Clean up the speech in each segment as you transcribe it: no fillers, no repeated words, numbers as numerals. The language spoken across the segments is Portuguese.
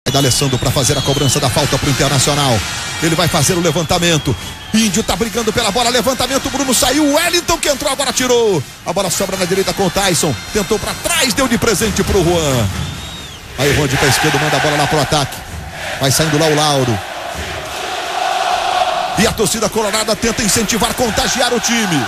D'Alessandro para fazer a cobrança da falta para o Internacional. Ele vai fazer o levantamento. Índio tá brigando pela bola, levantamento, Bruno saiu, o Wellington que entrou agora tirou. A bola sobra na direita com o Tyson, tentou para trás, deu de presente pro Juan. Aí o Juan de pé esquerdo manda a bola lá pro ataque. Vai saindo lá o Lauro. E a torcida colorada tenta incentivar, contagiar o time.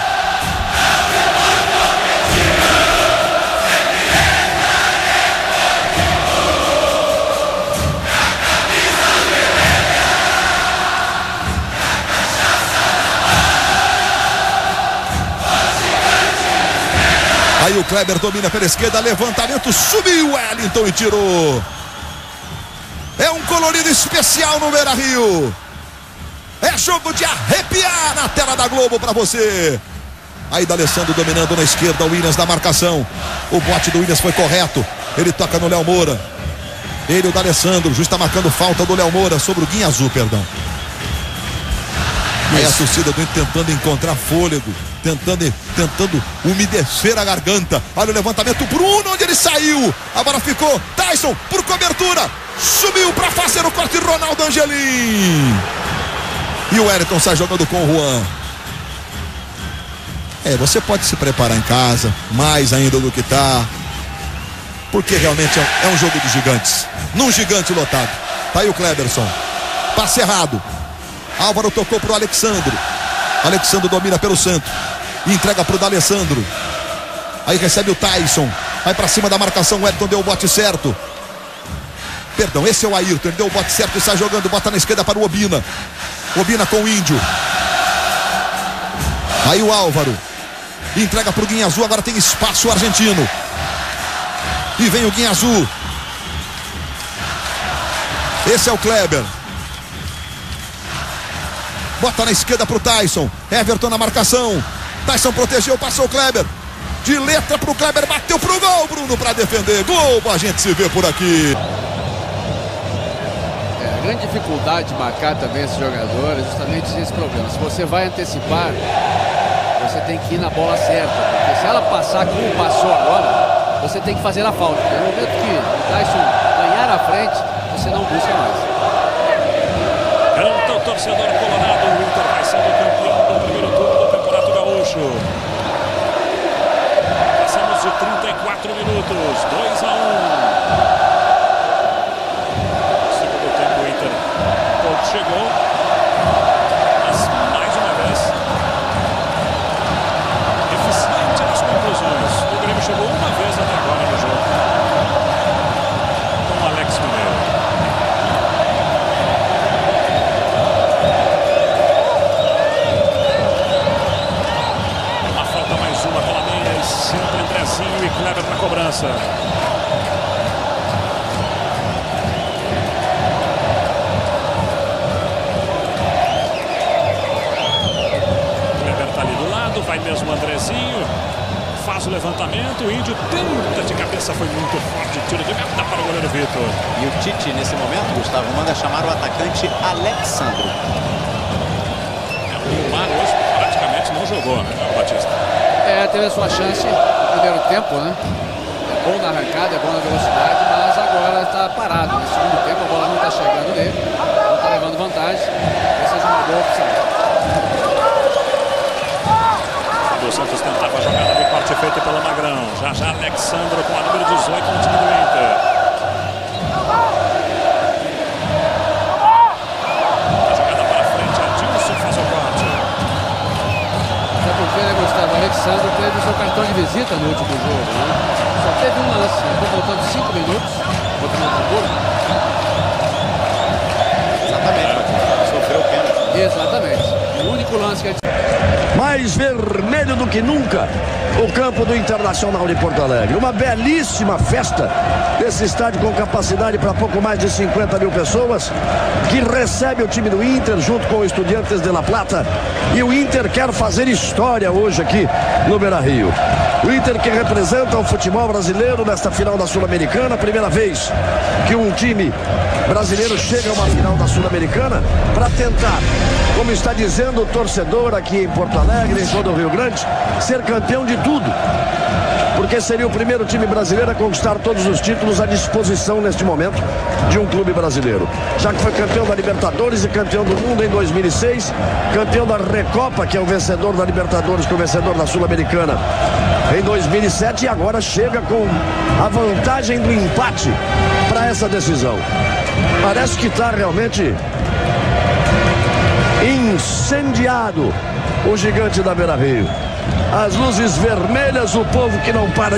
Aí o Kleber domina pela esquerda, levantamento, subiu o Wellington e tirou. É um colorido especial no Beira-Rio. É jogo de arrepiar na tela da Globo para você. Aí D'Alessandro dominando na esquerda, o Williams na marcação. O bote do Williams foi correto. Ele toca no Léo Moura. Ele, o D'Alessandro, juiz está marcando falta do Léo Moura sobre o Guinha Azul, perdão. Aí a torcida do Inter tentando encontrar fôlego, tentando umedecer a garganta. Olha o levantamento, Bruno, onde ele saiu. Agora ficou Tyson por cobertura. Subiu para fazer o corte, Ronaldo Angelim. E o Wellington sai jogando com o Juan. Você pode se preparar em casa, mais ainda do que tá. Porque realmente é um jogo de gigantes. Num gigante lotado. Tá aí o Kleberson. Passe errado. Álvaro tocou pro Alexandro. Alexandro domina pelo centro. Entrega pro D'Alessandro. Aí recebe o Tyson. Vai pra cima da marcação. O Wellington deu o bote certo. Perdão, esse é o Ayrton. Ele deu o bote certo e sai jogando. Bota na esquerda para o Obina. Obina com o Índio. Aí o Álvaro. Entrega pro Guinha Azul. Agora tem espaço o argentino. E vem o Guinha Azul. Esse é o Kleber. Bota na esquerda pro Tyson. Everton na marcação. Tyson protegeu, passou o Kleber. De letra pro Kleber, bateu pro gol, Bruno, para defender. Gol, a gente se vê por aqui. A grande dificuldade de marcar também esse jogador é justamente esse problema. Se você vai antecipar, você tem que ir na bola certa. Porque se ela passar como passou agora, você tem que fazer a falta. No momento que o Tyson ganhar a frente, você não busca mais. Canta o torcedor colorado, o Inter vai sendo campeão do primeiro turno do Campeonato Gaúcho. Passamos de 34 minutos, 2-1. Segundo tempo o Inter pouco chegou, mas mais uma vez eficiente nas conclusões. O Grêmio chegou uma vez até agora no jogo, com o Alex Mineiro. Sempre Andrezinho e Kleber na cobrança. Kleber tá ali do lado, vai mesmo Andrezinho. Faz o levantamento, o Índio tenta de cabeça, foi muito forte. Tiro de meta para o goleiro Vitor. E o Tite, nesse momento, Gustavo, manda chamar o atacante Alexandro. O Neymar hoje praticamente não jogou, né, Batista? Teve a sua chance no primeiro tempo, né? É bom na arrancada, é bom na velocidade, mas agora está parado. No segundo tempo a bola não está chegando nele, não está levando vantagem. Essa é uma boa opção. O Santos tentava a jogada de corte feita pelo Magrão. Já Alexandro com a número 18 no time do Inter. A jogada para frente, Adilson faz o corte. Porque, né, Gustavo? O Alexandre teve o seu cartão de visita no último jogo, né? Só teve um lance, ficou faltando 5 minutos contra o Hamburgo. Exatamente, sofreu o pênalti. Exatamente. O único lance que ele... Mais vermelho do que nunca o campo do Internacional de Porto Alegre. Uma belíssima festa desse estádio com capacidade para pouco mais de 50 mil pessoas, que recebe o time do Inter junto com o Estudiantes de La Plata. E o Inter quer fazer história hoje aqui no Beira-Rio. O Inter que representa o futebol brasileiro nesta final da Sul-Americana, primeira vez que um time brasileiro chega a uma final da Sul-Americana para tentar, como está dizendo o torcedor aqui em Porto Alegre, em todo o Rio Grande, ser campeão de tudo. porque seria o primeiro time brasileiro a conquistar todos os títulos à disposição neste momento de um clube brasileiro. Já que foi campeão da Libertadores e campeão do mundo em 2006, campeão da Recopa, que é o vencedor da Libertadores, que é o vencedor da Sul-Americana em 2007, e agora chega com a vantagem do empate para essa decisão. Parece que está realmente incendiado o gigante da Beira-Rio. As luzes vermelhas, o povo que não para.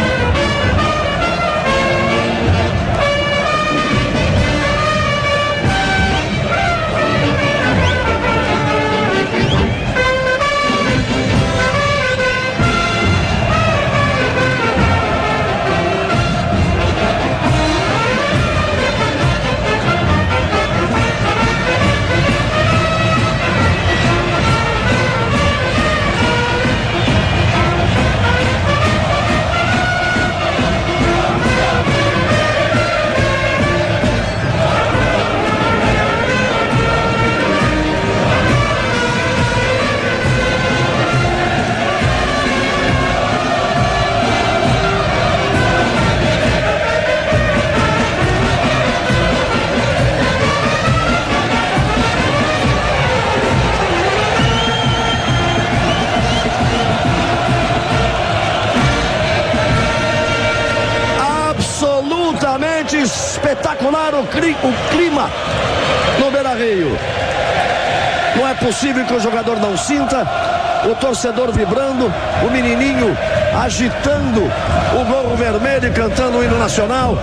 Espetacular o clima no Beira-Rio. Não é possível que o jogador não sinta, o torcedor vibrando, o menininho agitando o gorro vermelho e cantando o hino nacional.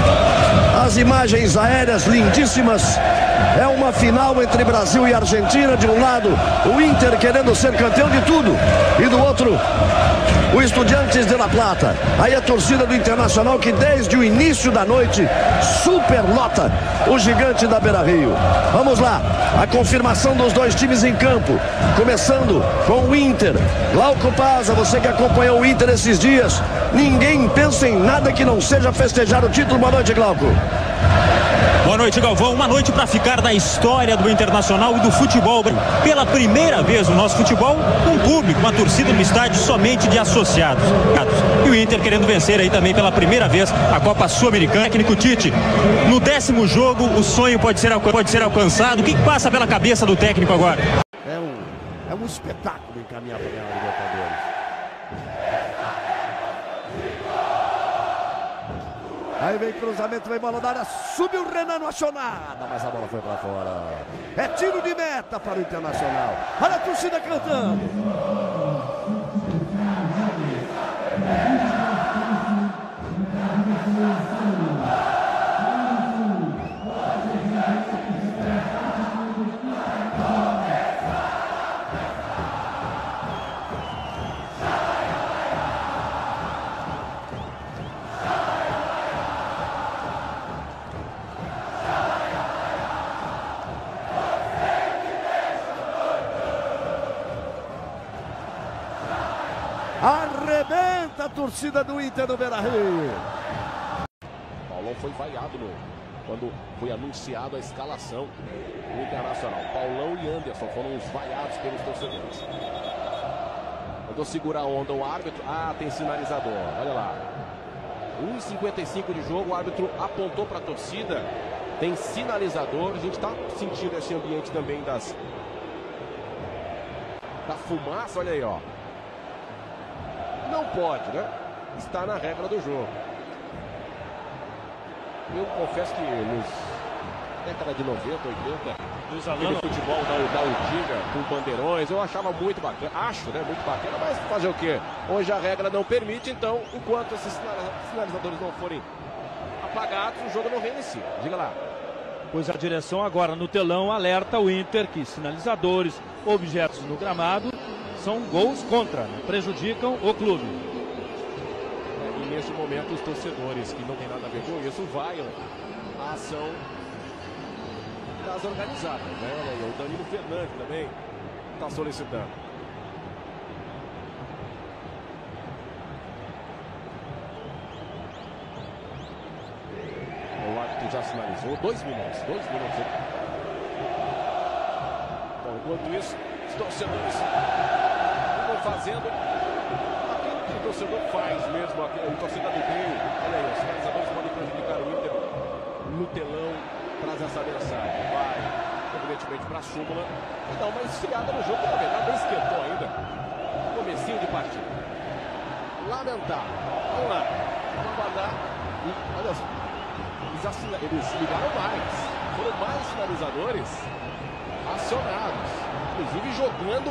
As imagens aéreas lindíssimas. É uma final entre Brasil e Argentina. De um lado, o Inter querendo ser campeão de tudo, e do outro, o Estudiantes de La Plata. Aí a torcida do Internacional, que desde o início da noite superlota o gigante da Beira-Rio. Vamos lá, a confirmação dos dois times em campo, começando com o Inter. Glauco Paza, você que acompanhou o Inter esses dias, ninguém pensa em nada que não seja festejar o título. Boa noite, Glauco. Boa noite, Galvão. Uma noite para ficar na história do Internacional e do futebol. Pela primeira vez no nosso futebol, um público, uma torcida no estádio somente de associados. E o Inter querendo vencer aí também pela primeira vez a Copa Sul-Americana. Técnico Tite, no 10º jogo o sonho pode ser alcançado. O que passa pela cabeça do técnico agora? É um espetáculo encaminhar para ganhar a Libertadores. Aí vem cruzamento, vem bola da área, subiu o Renan, não achou nada, mas a bola foi para fora. É tiro de meta para o Internacional. Olha a torcida cantando. Arrebenta a torcida do Inter no Beira-Rio. Paulão foi vaiado quando foi anunciado a escalação do Internacional. Paulão e Anderson foram os vaiados pelos torcedores. Mandou segurar a onda o árbitro. Ah, tem sinalizador, olha lá. 1:55 de jogo, o árbitro apontou para a torcida. Tem sinalizador, a gente está sentindo esse ambiente também da fumaça, olha aí, ó. Não pode, né? Está na regra do jogo. Eu confesso que nos década de 90, 80, aquele futebol da Urtiga com bandeirões, eu achava muito bacana. Acho, né? Muito bacana, mas fazer o quê? Hoje a regra não permite, então, enquanto esses sinalizadores não forem apagados, o jogo não reinicia. Diga lá. Pois a direção agora no telão alerta o Inter que sinalizadores, objetos no gramado são gols contra, né? Prejudicam o clube. E nesse momento os torcedores que não tem nada a ver com isso vaiam a ação das organizadas, né? Olha aí, o Danilo Fernandes também está solicitando. O árbitro já sinalizou 2 minutos. Bom, enquanto isso, os torcedores fazendo aquilo que torcedor faz mesmo, o torcedor do Grêmio. Olha aí, os finalizadores podem prejudicar o Inter no telão, traz essa mensagem. Vai, evidentemente, para a súmula. Vai dar uma esfriada no jogo, na verdade, não esquentou ainda. Comecinho de partida. Lamentável. Vamos lá, vamos aguardar. Olha só, eles ligaram mais. Foram mais finalizadores acionados, inclusive jogando